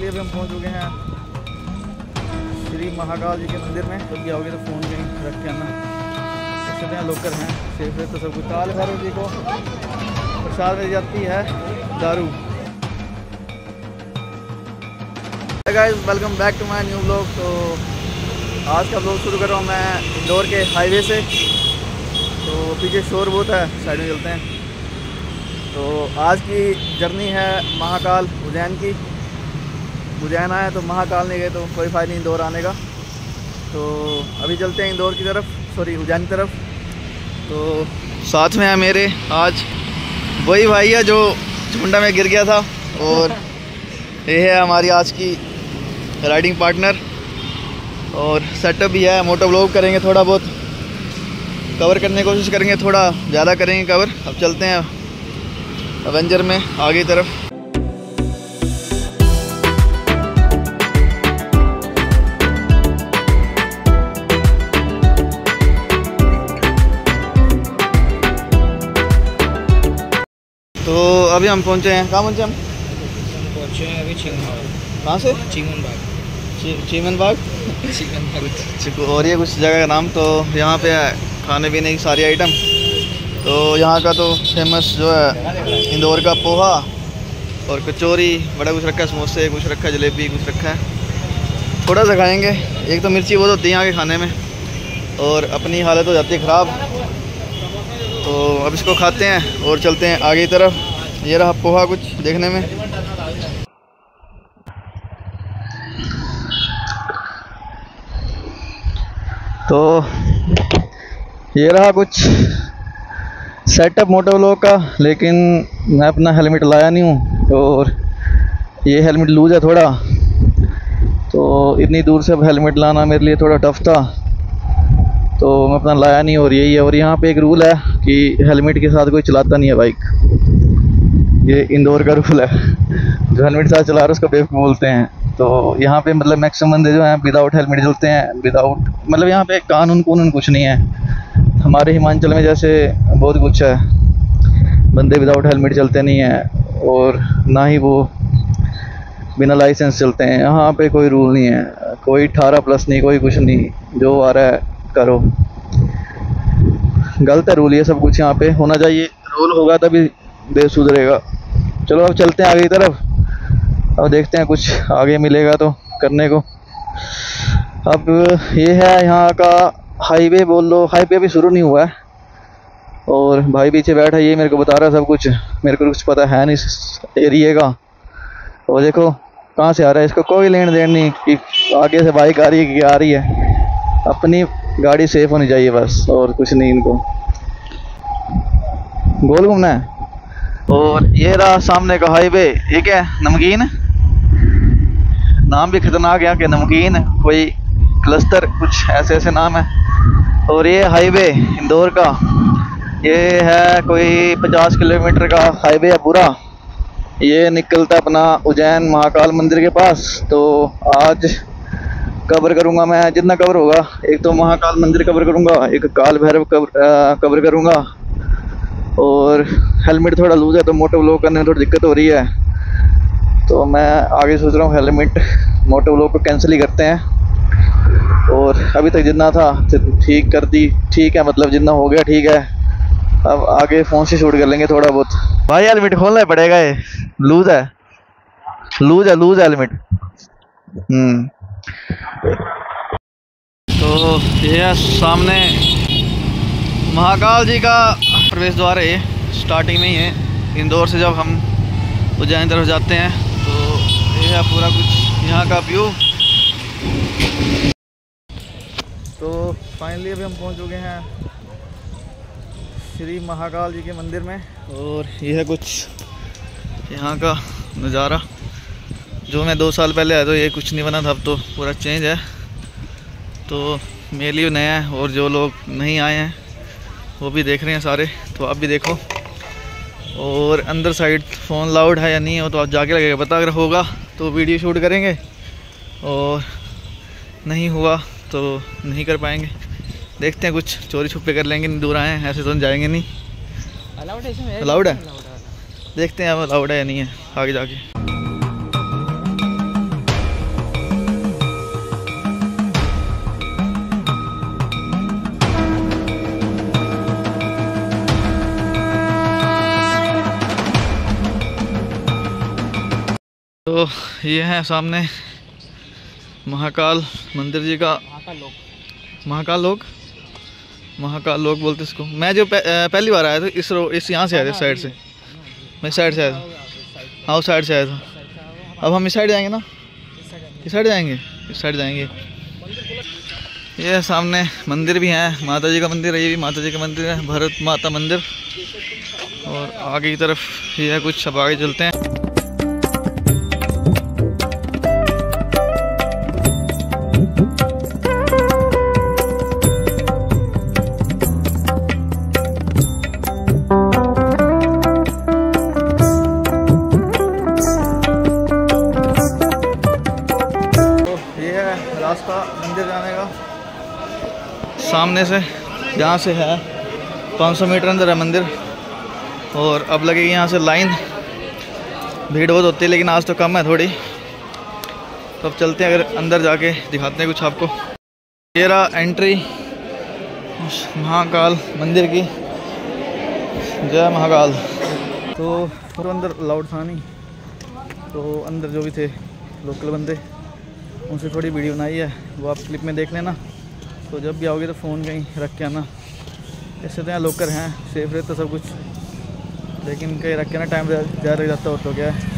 Finally अभी हम पहुंच चुके हैं श्री महाकाल जी के मंदिर में। जब भी आओगे तो फ़ोन कहीं रख के आना। सकते हैं लोकर हैं, सेफ है तो सब कुछ। काल भैरव जी को प्रसाद में जाती है दारू। Guys welcome back to my new blog. तो आज का ब्लॉग शुरू कर रहा हूँ मैं इंदौर के हाईवे से। तो पीछे शोर बहुत है, साइड में चलते हैं। तो आज की जर्नी है महाकाल उज्जैन की। उज्जैन आए तो महाकाल नहीं गए तो कोई फ़ायदा नहीं इंदौर आने का। तो अभी चलते हैं इंदौर की तरफ, सॉरी उज्जैन की तरफ। तो साथ में है मेरे आज वही भाई है जो झुंडा में गिर गया था, और ये है हमारी आज की राइडिंग पार्टनर। और सेटअप भी है, मोटो व्लॉग करेंगे, थोड़ा बहुत कवर करने की कोशिश करेंगे, थोड़ा ज़्यादा करेंगे कवर। अब चलते हैं एवेंजर में आगे तरफ। तो अभी हम पहुंचे हैं, कहाँ पहुंचे हम? पहुंचे हैं अभी चिंगमबाग। कहाँ से? चिंगमबाग। चीमनबाग। और ये कुछ जगह का नाम। तो यहाँ पे है खाने पीने की सारी आइटम। तो यहाँ का तो फेमस जो है इंदौर का पोहा और कचौरी, बड़ा कुछ रखा है, समोसे कुछ रखा है, जलेबी कुछ रखा है। थोड़ा सा खाएंगे, एक तो मिर्ची बहुत होती है यहाँ के खाने में और अपनी हालत हो जाती है ख़राब। तो अब इसको खाते हैं और चलते हैं आगे की तरफ। ये रहा पोहा कुछ देखने में। तो ये रहा कुछ सेटअप मोटो व्लॉग का, लेकिन मैं अपना हेलमेट लाया नहीं हूँ और ये हेलमेट लूज़ है थोड़ा। तो इतनी दूर से अब हेलमेट लाना मेरे लिए थोड़ा टफ था, तो मैं अपना लाया नहीं। और यही है। और यहाँ पे एक रूल है कि हेलमेट के साथ कोई चलाता नहीं है बाइक। ये इंदौर का रूल है, जो हेलमेट के साथ चला रहा है उसको बेवकूफ़ बोलते हैं। तो यहाँ पे मतलब मैक्सिमम बंदे जो हैं विदाउट हेलमेट चलते हैं। विदाउट मतलब यहाँ पे कानून कुछ नहीं है। हमारे हिमाचल में जैसे बहुत कुछ है, बंदे विदाउट हेलमेट चलते नहीं हैं और ना ही वो बिना लाइसेंस चलते हैं। यहाँ पे कोई रूल नहीं है, कोई 18+ नहीं, कोई कुछ नहीं, जो आ रहा है करो। गलत है रूल, ये सब कुछ यहाँ पे होना चाहिए। रूल होगा तभी देश सुधरेगा। चलो अब चलते हैं आगे की तरफ। अब देखते हैं कुछ आगे मिलेगा तो करने को। अब ये है यहाँ का हाईवे, बोल लो हाईवे अभी शुरू नहीं हुआ है। और भाई पीछे बैठा, ये मेरे को बता रहा है सब कुछ। मेरे को कुछ पता है नहीं इस एरिए का। और देखो कहाँ से आ रहा है, इसको कोई लेन देन नहीं कि आगे से बाइक आ रही है कि आ रही है। अपनी गाड़ी सेफ होनी चाहिए बस, और कुछ नहीं। इनको गोल घूमना है। और ये रहा सामने का हाईवे। ये क्या है? नमकीन, नाम भी खतरनाक है कि नमकीन, कोई क्लस्टर, कुछ ऐसे नाम है। और ये हाईवे इंदौर का, ये है कोई 50 किलोमीटर का हाईवे है पूरा। ये निकलता अपना उज्जैन महाकाल मंदिर के पास। तो आज कवर करूँगा मैं जितना कवर होगा। एक तो महाकाल मंदिर कवर करूँगा, एक काल भैरव कवर करूँगा। और हेलमेट थोड़ा लूज़ है तो मोटो व्लॉग करने में थोड़ी दिक्कत हो रही है। तो मैं आगे सोच रहा हूँ हेलमेट मोटो व्लॉग को कैंसिल ही करते हैं। और अभी तक जितना था ठीक कर दी, ठीक है, मतलब जितना हो गया ठीक है। अब आगे फ़ोन से शूट कर लेंगे थोड़ा बहुत। भाई हेलमेट खोलना पड़ेगा, ये लूज़ है हेलमेट। तो ये सामने महाकाल जी का प्रवेश द्वार है। स्टार्टिंग में ही है इंदौर से जब हम उज्जैन तरफ जाते हैं। तो ये है पूरा कुछ यहाँ का व्यू। तो फाइनली अभी हम पहुँच चुके हैं श्री महाकाल जी के मंदिर में। और ये है कुछ यहाँ का नज़ारा। जो मैं 2 साल पहले आया तो ये कुछ नहीं बना था, अब तो पूरा चेंज है। तो मेरे लिए नया है, और जो लोग नहीं आए हैं वो भी देख रहे हैं सारे, तो आप भी देखो। और अंदर साइड फ़ोन लाउड है या नहीं है तो आप जाके लगेगा पता। अगर होगा तो वीडियो शूट करेंगे, और नहीं हुआ तो नहीं कर पाएंगे। देखते हैं, कुछ चोरी छुपे कर लेंगे। नहीं दूर आए हैं, ऐसे तो जाएंगे नहीं। अलाउड है, देखते हैं अब अलाउड है या नहीं है आगे जाके। तो ये है सामने महाकाल मंदिर जी का। महाकाल लोक बोलते इसको। मैं जो पहली बार आया था इस यहाँ से आया था, इस साइड से। मैं इस साइड से आया था, हाँ उस साइड से आया था। अब हम इस साइड जाएंगे ना, इस साइड जाएंगे, इस साइड जाएंगे। ये सामने मंदिर भी है, माता जी का मंदिर है, ये भी माता जी का मंदिर है, भरत माता मंदिर। और आगे की तरफ ये है कुछ, अब आगे चलते हैं। रास्ता मंदिर जाने का सामने से, यहाँ से है 500 मीटर अंदर है मंदिर। और अब लगेगी यहाँ से लाइन, भीड़ बहुत होती है लेकिन आज तो कम है थोड़ी। तो अब चलते हैं, अगर अंदर जाके दिखाते हैं कुछ आपको। ये रहा एंट्री महाकाल मंदिर की। जय महाकाल। तो अंदर अलाउड था नहीं, तो अंदर जो भी थे लोकल बंदे, उनसे थोड़ी वीडियो बनाई है, वो आप क्लिप में देख लेना। तो जब भी आओगे तो फ़ोन कहीं रख के आना। ऐसे तो यहाँ लोकर हैं, सेफ रहता सब कुछ, लेकिन कहीं रख के ना टाइम ज़्यादा लग जाता हो तो क्या है।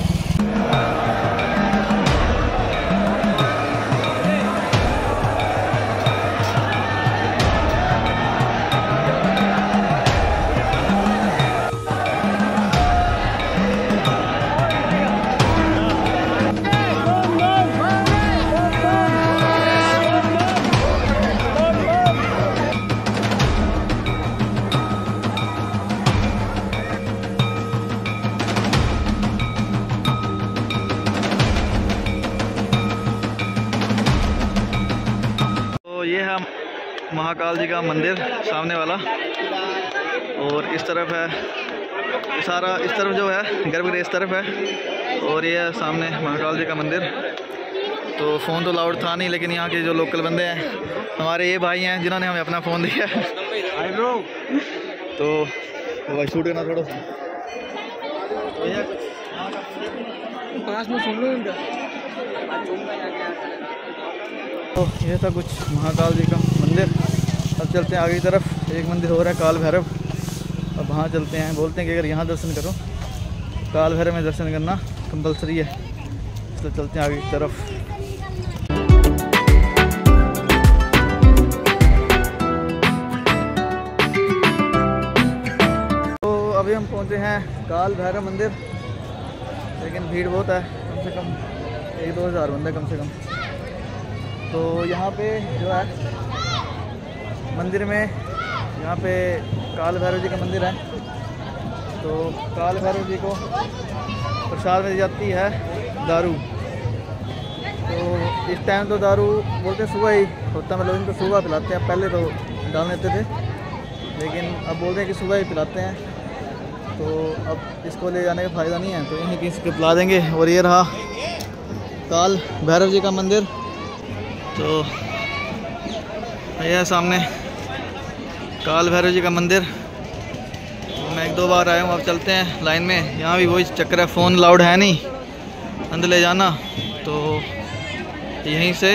ये है महाकाल जी का मंदिर सामने वाला, और इस तरफ है सारा, इस तरफ जो है गर्भगृह इस तरफ है, और ये है सामने महाकाल जी का मंदिर। तो फ़ोन तो लाउड था नहीं, लेकिन यहाँ के जो लोकल बंदे हैं, हमारे ये भाई हैं जिन्होंने हमें अपना फ़ोन दिया है। तो वो भाई शूट करना थोड़ा सा पास में सुन लो इनका। तो ये था कुछ महाकाल जी का मंदिर। अब चलते हैं आगे की तरफ, एक मंदिर हो रहा है काल भैरव। अब वहाँ चलते हैं, बोलते हैं कि अगर यहाँ दर्शन करो, काल भैरव में दर्शन करना कंपलसरी है। तो चलते हैं आगे की तरफ। तो अभी हम पहुँचे हैं काल भैरव मंदिर, लेकिन भीड़ बहुत है, कम से कम 1-2 हज़ार बंदे कम से कम। तो यहाँ पे जो है मंदिर में, यहाँ पे काल भैरव जी का मंदिर है। तो काल भैरव जी को प्रसाद में दी जाती है दारू। तो इस टाइम तो दारू बोलते हैं सुबह ही होता, मतलब इनको सुबह पिलाते हैं। पहले तो डाल देते थे, लेकिन अब बोलते हैं कि सुबह ही पिलाते हैं। तो अब इसको ले जाने का फ़ायदा नहीं है, तो यहीं किसी को पिला देंगे। और ये रहा काल भैरव जी का मंदिर। तो यह सामने काल भैरव जी का मंदिर। मैं 1-2 बार आया हूँ। अब चलते हैं लाइन में। यहाँ भी वही चक्कर है, फ़ोन लाउड है नहीं, अंदर ले जाना। तो यहीं से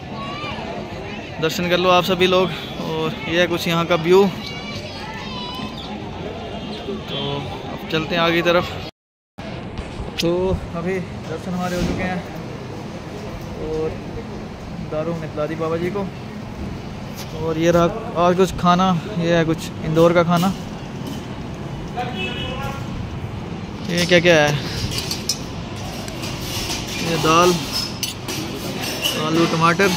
दर्शन कर लो आप सभी लोग। और यह है कुछ यहाँ का व्यू। तो अब चलते हैं आगे की तरफ। तो अभी दर्शन हमारे हो चुके हैं, और दारू हमने पिला दी बाबा जी को। और ये रहा आज कुछ खाना, ये है कुछ इंदौर का खाना। ये क्या क्या है, ये दाल, आलू, टमाटर,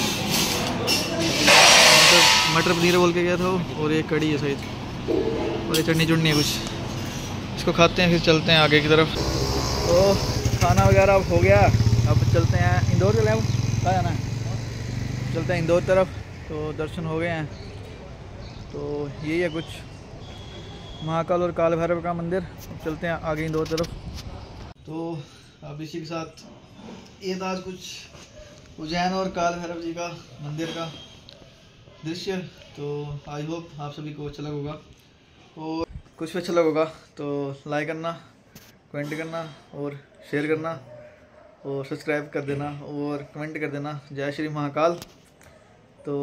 मटर पनीर बोल के गया था वो, और ये कड़ी है सही, और ये चटनी है कुछ। इसको खाते हैं, फिर चलते हैं आगे की तरफ। तो खाना वगैरह अब हो गया, अब चलते हैं इंदौर चले। कहाँ जाना है? चलते हैं इंदौर तरफ। तो दर्शन हो गए हैं। तो यही है कुछ महाकाल और काल भैरव का मंदिर। अब चलते हैं आगे इंदौर तरफ। तो अब इसी के साथ ये था आज कुछ उज्जैन और काल भैरव जी का मंदिर का दृश्य। तो आई होप आप सभी को अच्छा लगा होगा, और कुछ भी अच्छा लगा होगा तो लाइक करना, कमेंट करना और शेयर करना। और सब्सक्राइब कर देना और कमेंट कर देना। जय श्री महाकाल। तो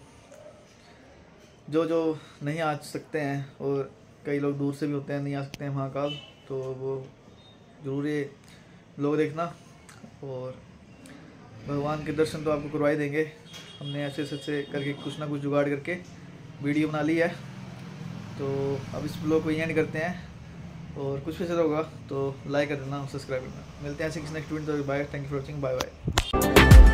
जो जो नहीं आ सकते हैं और कई लोग दूर से भी होते हैं, नहीं आ सकते हैं महाकाल, तो वो ज़रूर ये लोग देखना और भगवान के दर्शन तो आपको करवा ही देंगे। हमने ऐसे ऐसे करके कुछ ना कुछ जुगाड़ करके वीडियो बना ली है। तो अब इस ब्लॉग को एंड करते हैं और कुछ भी होगा तो लाइक कर देना, सब्सक्राइब करना। मिलते हैं ऐसे किसी next video. Bye, thank you for watching, bye bye.